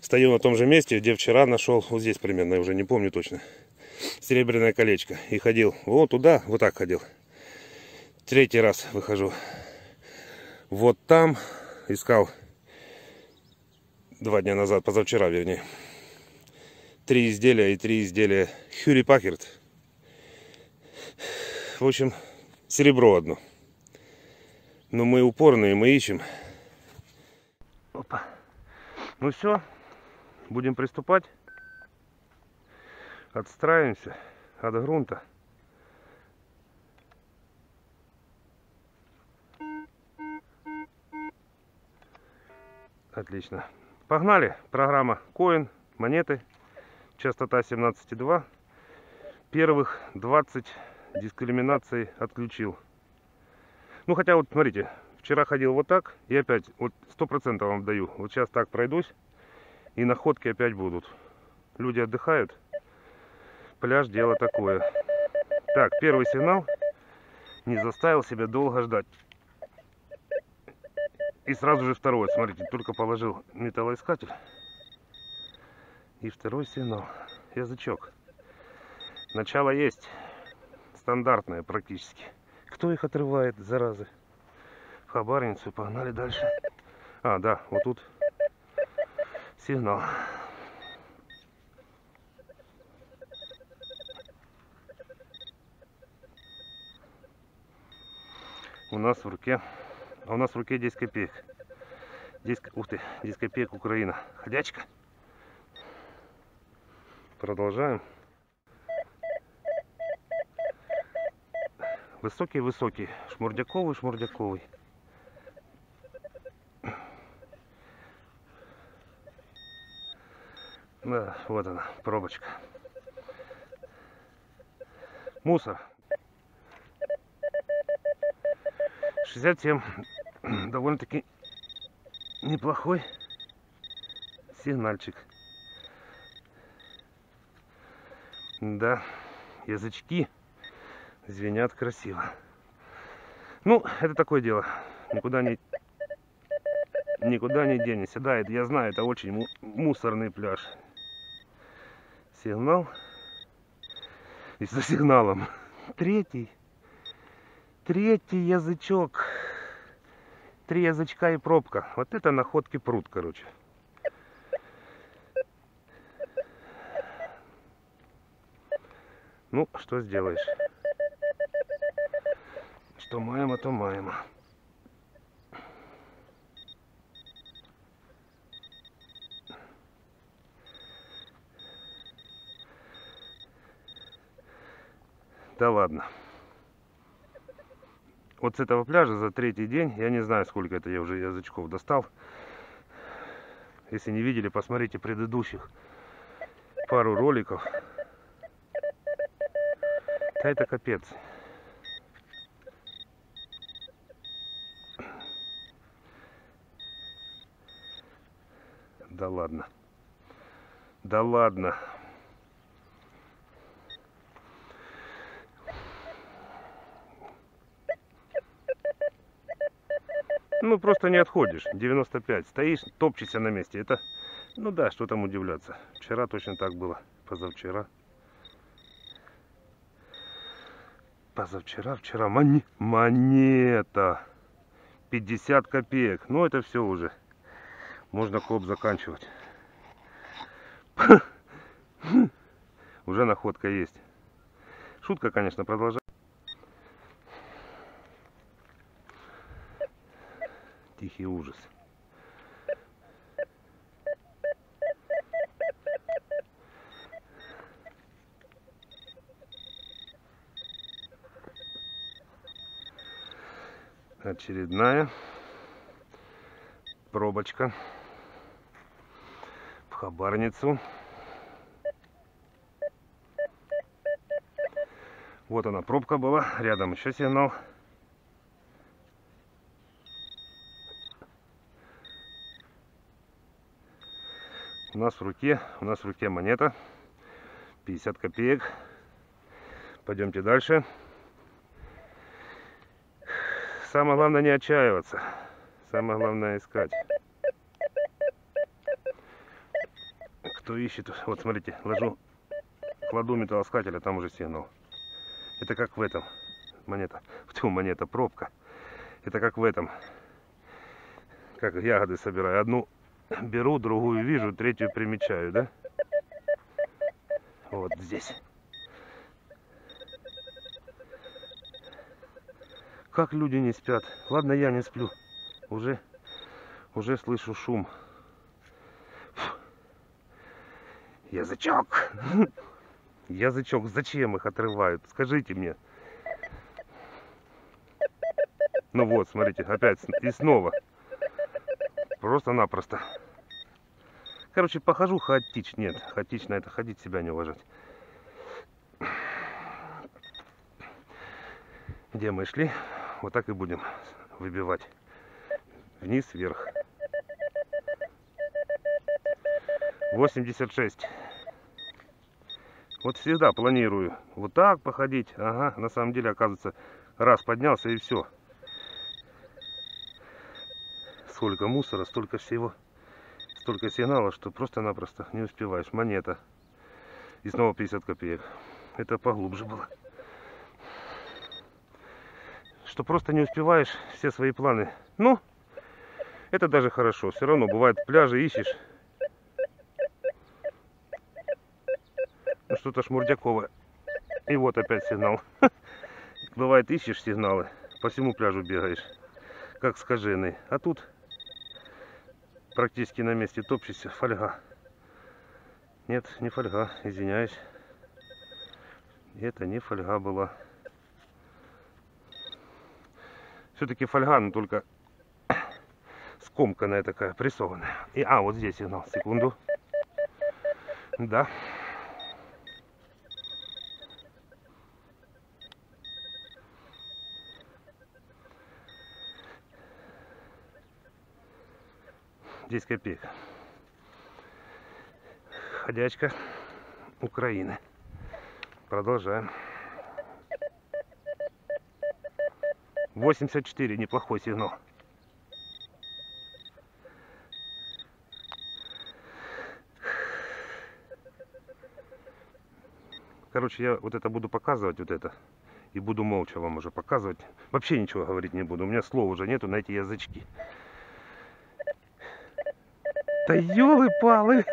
Стою на том же месте, где вчера нашел, вот здесь примерно, я уже не помню точно, серебряное колечко. И ходил вот туда, вот так ходил. Третий раз выхожу. Вот там искал 2 дня назад, позавчера вернее. 3 изделия и 3 изделия Хьюли Паккард. В общем, серебро одно. Но мы упорные, мы ищем. Опа. Ну все, будем приступать. Отстраиваемся от грунта. Отлично. Погнали. Программа Coin, монеты. Частота 17,2. Первых 20 дискриминаций отключил. Ну хотя вот смотрите, вчера ходил вот так и опять вот 100% вам даю. Вот сейчас так пройдусь и находки опять будут. Люди отдыхают. Пляж дело такое. Так, первый сигнал. Не заставил себя долго ждать. И сразу же второй. Смотрите, только положил металлоискатель. И второй сигнал. Язычок. Начало есть. Стандартное практически. Кто их отрывает, заразы? В хабарницу. Погнали дальше. А, да, вот тут сигнал. У нас в руке 10 копеек. 10, ух ты, 10 копеек Украина. Ходячка. Продолжаем. Высокий-высокий. Шмурдяковый. Да, вот она, пробочка. Мусор. 67. Довольно-таки неплохой сигнальчик. Да, язычки звенят красиво. Ну, это такое дело. Никуда не денешься. Да, это, я знаю, это очень мусорный пляж. Сигнал. И за сигналом. Третий язычок. 3 язычка и пробка. Вот это находки пруд, короче. Ну, что сделаешь? Что маемо, то маемо. Да ладно. Вот с этого пляжа за 3-й день, я не знаю, сколько это я уже язычков достал. Если не видели, посмотрите предыдущих пару роликов. Да это капец. Да ладно. Да ладно. Ну, просто не отходишь. 95. Стоишь, топчешься на месте. Это, ну да, что там удивляться. Вчера точно так было. Позавчера. Вчера. Монета. 50 копеек. Ну, это все уже. Можно коп заканчивать. Уже находка есть. Шутка, конечно, продолжается. Тихий ужас. Очередная пробочка в хабарницу. Вот она, пробка была. Рядом еще сигнал. У нас в руке монета. 50 копеек. Пойдемте дальше. Самое главное не отчаиваться. Самое главное искать. Кто ищет, вот смотрите, кладу металлоискатель, а там уже сигнал. Это как в этом, монета, пробка. Это как в этом, как ягоды собираю. Одну беру, другую вижу, третью примечаю, да? Вот здесь. Как люди не спят. Ладно, я не сплю. Уже слышу шум. Язычок. Язычок. Зачем их отрывают? Скажите мне. Ну вот, смотрите, опять и снова. Просто-напросто. Короче, похожу хаотично. Нет, хаотично это ходить, себя не уважать. Где мы шли, вот так и будем выбивать. Вниз, вверх. 86. Вот всегда планирую вот так походить. Ага, на самом деле, оказывается, раз поднялся и все. Сколько мусора, столько всего. Столько сигнала, что просто-напросто не успеваешь. Монета. И снова 50 копеек. Это поглубже было. Что просто не успеваешь все свои планы. Ну, это даже хорошо. Все равно бывает, пляжи ищешь. Ну, что-то шмурдяковое. И вот опять сигнал. Бывает, ищешь сигналы. По всему пляжу бегаешь. Как скаженый. А тут практически на месте топчешься. Фольга. Нет, не фольга. Извиняюсь. Это не фольга была. Все-таки фольга, но только скомканная такая, прессованная. И, вот здесь сигнал. Секунду. Да. Здесь копеек. Ходячка Украины. Продолжаем. 84, неплохой сигнал. Короче, я вот это буду показывать, вот это. И буду молча вам уже показывать. Вообще ничего говорить не буду. У меня слов уже нету на эти язычки. Да ёлы-палы!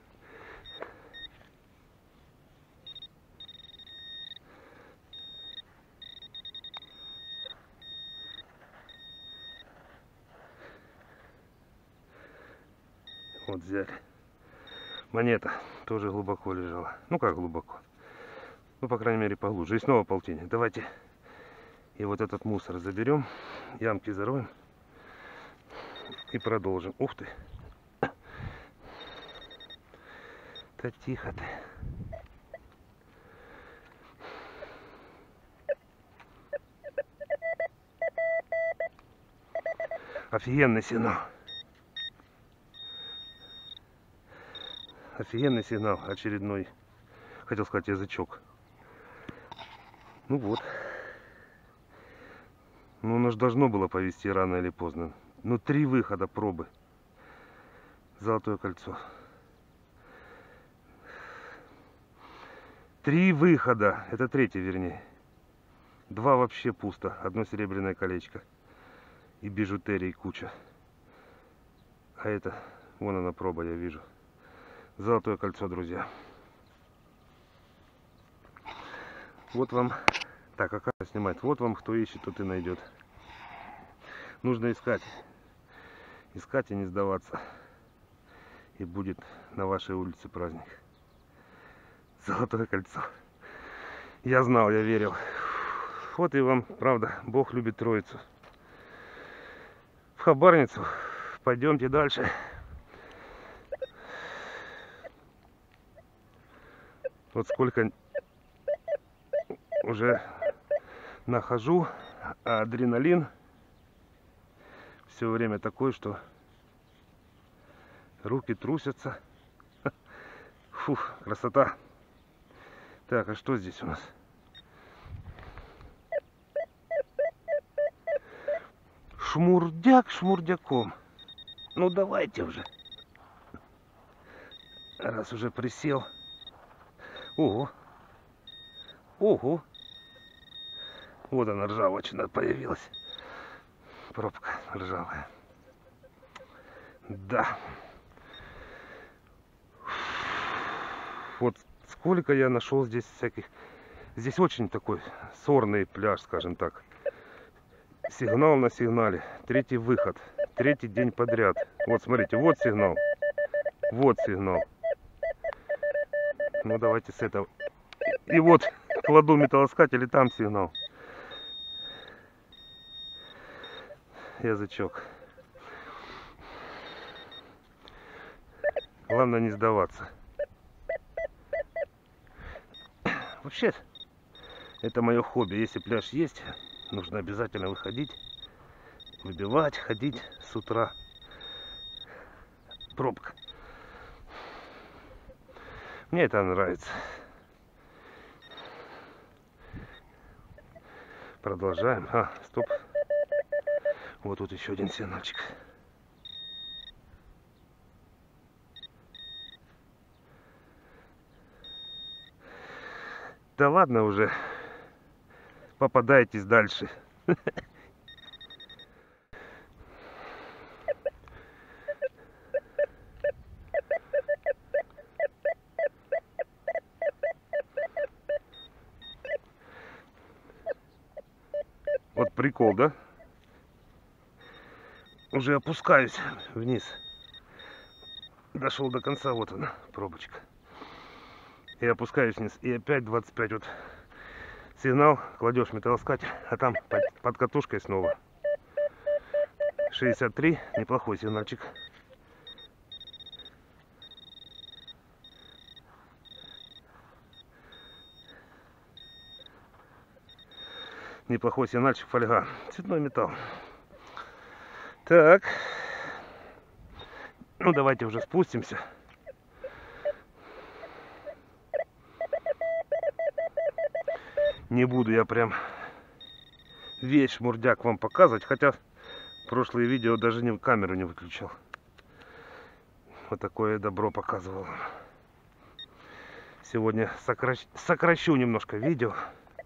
Вот взяли. Монета тоже глубоко лежала. Ну как глубоко? Ну, по крайней мере, поглубже. И снова полтинник. Давайте и вот этот мусор заберем. Ямки зароем. И продолжим. Ух ты. Да тихо ты. Офигенный сигнал. Офигенный сигнал. Очередной. Хотел сказать язычок. Ну вот. Ну, оно же должно было повести рано или поздно. Ну, 3 выхода пробы. Золотое кольцо. 3 выхода. Это 3-й, вернее. 2 вообще пусто. 1 серебряное колечко. И бижутерии куча. А это, вон она проба, я вижу. Золотое кольцо, друзья. Вот вам. Так, а как снимать? Вот вам, кто ищет, тот и найдет. Нужно искать. Искать и не сдаваться. И будет на вашей улице праздник. Золотое кольцо. Я знал, я верил. Вот и вам, правда, Бог любит Троицу. В хабарницу. Пойдемте дальше. Вот сколько уже нахожу, а адреналин все время такой, что руки трусятся. Фух, красота. Так, а что здесь у нас? Шмурдяк шмурдяком. Ну давайте уже. Раз уже присел. Ого. Ого. Вот она, ржавочина появилась. Пробка ржавая. Да. Вот сколько я нашел здесь всяких. Здесь очень такой сорный пляж, скажем так. Сигнал на сигнале. Третий выход. Третий день подряд. Вот смотрите, вот сигнал. Вот сигнал. Ну давайте с этого. И вот кладу металлоискатель, и там сигнал. Язычок. Главное не сдаваться. Вообще, это мое хобби. Если пляж есть, нужно обязательно выходить, выбивать, ходить с утра. Пробка. Мне это нравится. Продолжаем. Стоп. Вот тут еще один сигнальчик. Да ладно уже. Попадайтесь дальше. Вот прикол, да? Уже опускаюсь вниз. Дошел до конца, вот она, пробочка. И опускаюсь вниз. И опять 25. Вот сигнал, кладешь металлоискатель, а там под катушкой снова. 63, неплохой сигнальчик. Неплохой сигнальчик, фольга. Цветной металл. Так. Ну, давайте уже спустимся. Не буду я прям весь шмурдяк вам показывать, хотя прошлые видео даже камеру не выключал. Вот такое добро показывал. Сегодня сокращу немножко видео.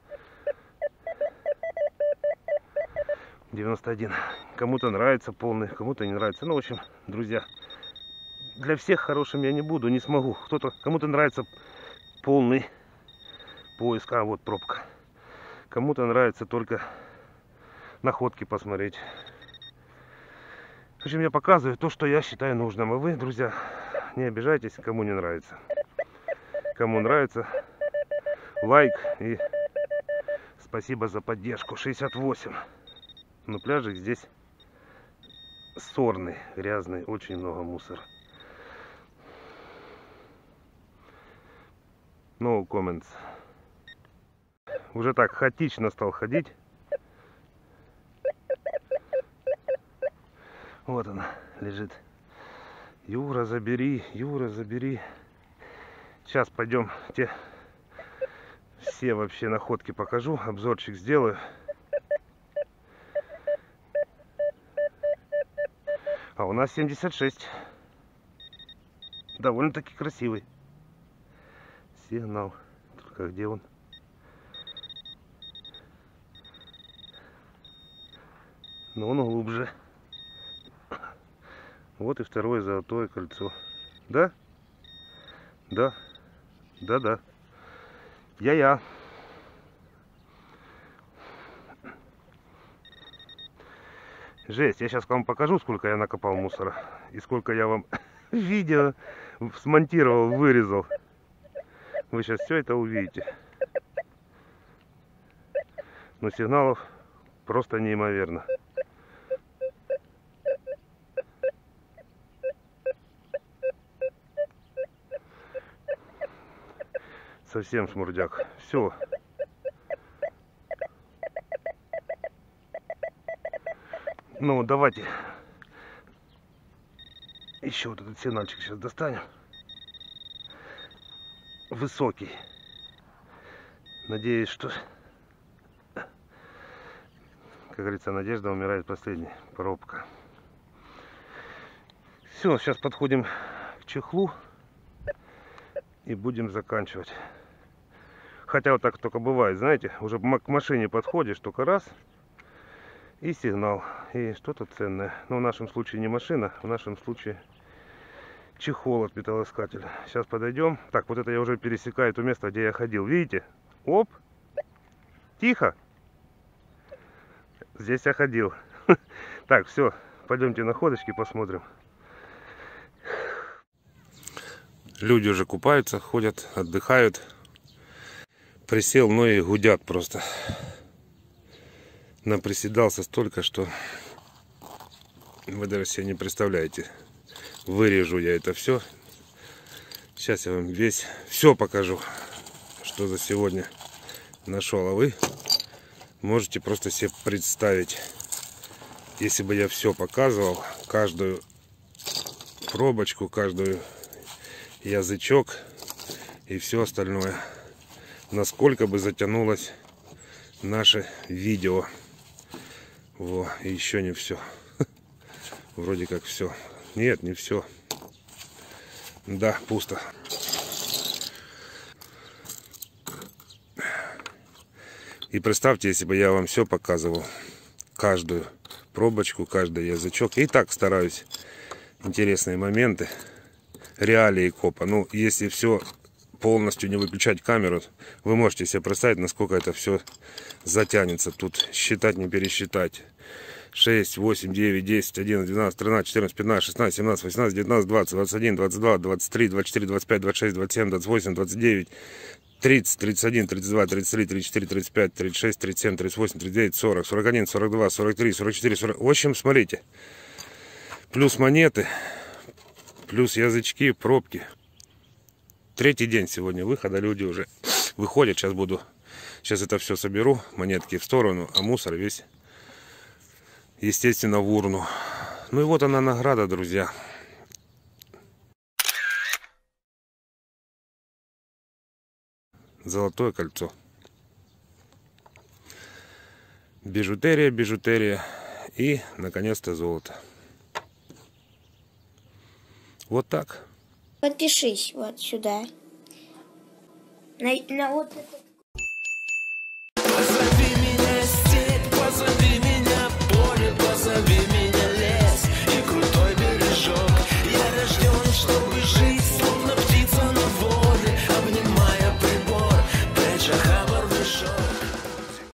91. Кому-то нравится полный, кому-то не нравится. Ну, в общем, друзья, для всех хорошим я не буду, не смогу. Кому-то нравится полный поиск. Вот пробка. Кому-то нравится только находки посмотреть. В общем, я показываю то, что я считаю нужным. А вы, друзья, не обижайтесь, кому не нравится. Кому нравится, лайк и спасибо за поддержку. 68. Но пляжик здесь сорный, грязный, очень много мусора. No comments. Уже так хаотично стал ходить. Вот она лежит. Юра, забери, Юра, забери. Сейчас пойдем те все вообще находки покажу, обзорчик сделаю. А у нас 76. Довольно-таки красивый сигнал. Только где он? Но он глубже. Вот и второе золотое кольцо. Да? Да. Да-да. Я. Жесть, я сейчас вам покажу, сколько я накопал мусора. И сколько я вам видео смонтировал, вырезал. Вы сейчас все это увидите. Но сигналов просто неимоверно. Совсем шмурдяк. Все. Ну, давайте еще вот этот сигнальчик сейчас достанем. Высокий. Надеюсь, что, как говорится, надежда умирает последней. Пробка. Все, сейчас подходим к чехлу. И будем заканчивать. Хотя вот так только бывает, знаете, уже к машине подходишь, только раз, и сигнал, и что-то ценное. Но в нашем случае не машина, в нашем случае чехол от металлоискателя. Сейчас подойдем. Так, вот это я уже пересекаю то место, где я ходил. Видите? Оп! Тихо! Здесь я ходил. Так, все, пойдемте на ходочки посмотрим. Люди уже купаются, ходят, отдыхают. Присел, но и гудят просто. Наприседался столько, что вы даже себе не представляете. Вырежу я это все. Сейчас я вам все покажу, что за сегодня нашел. А вы можете просто себе представить, если бы я все показывал, каждую пробочку, каждую язычок и все остальное, насколько бы затянулось наше видео. Во, и еще не все. Вроде как все. Нет, не все. Да, пусто. И представьте, если бы я вам все показывал, каждую пробочку, каждый язычок. И так стараюсь интересные моменты, реалии копа. Ну, если все полностью не выключать камеру, вы можете себе представить, насколько это все затянется. Тут считать не пересчитать. 6, 8, 9, 10, 11, 12, 13, 14, 15, 16, 17, 18, 19, 20, 21, 22, 23, 24, 25, 26, 27, 28, 29, 30, 31, 32, 33, 34, 35, 36, 37, 38, 39, 40, 41, 42, 43, 44, 40. В общем, смотрите. Плюс монеты, плюс язычки, пробки. Третий день сегодня выхода. Люди уже выходят. Сейчас это все соберу. Монетки в сторону, а мусор весь, естественно, в урну. Ну и вот она, награда, друзья. Золотое кольцо. Бижутерия, бижутерия. И, наконец-то, золото. Вот так. Подпишись вот сюда. На вот это.